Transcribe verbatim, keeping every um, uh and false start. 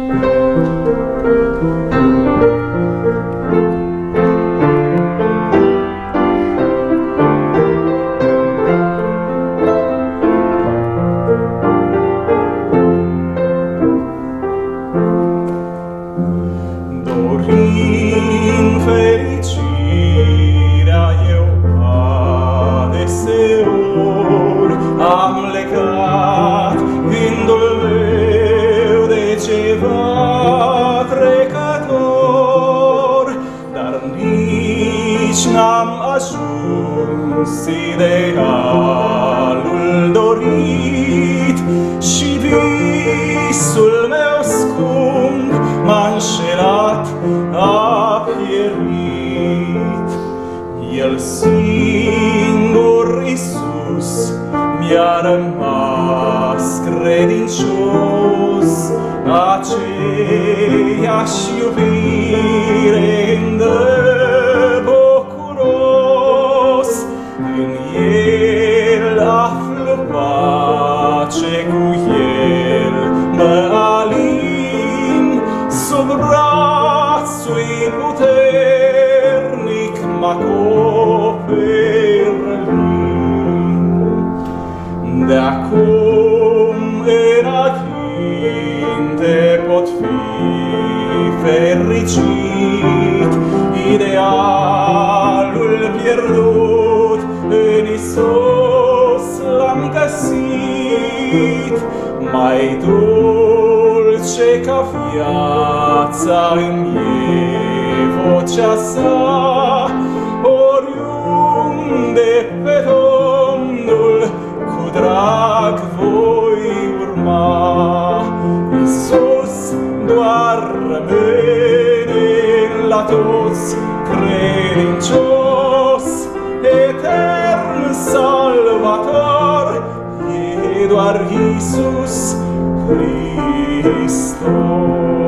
Dorind fericirea eu adeseori am legat gândul meu de ceva trecător, dar nici n-am ajuns idealul dorit și visul meu scump m-a înșelat, a pierit. El singur, Iisus, mi-a rămas credincios, aceeași iubire îmi dă bucuros. În El aflu pace, cu El mă alin, sub brațul puternic m-acoperim. De acum înainte pot fi fericit, idealul pierdut în Iisus l-am găsit. Mai dulce ca viața îmi e vocea sa, oriunde pe Domnul cu drag voi urma. Iisus doar rămâne la toți credincios, etern salvator e doar Iisus Hristos.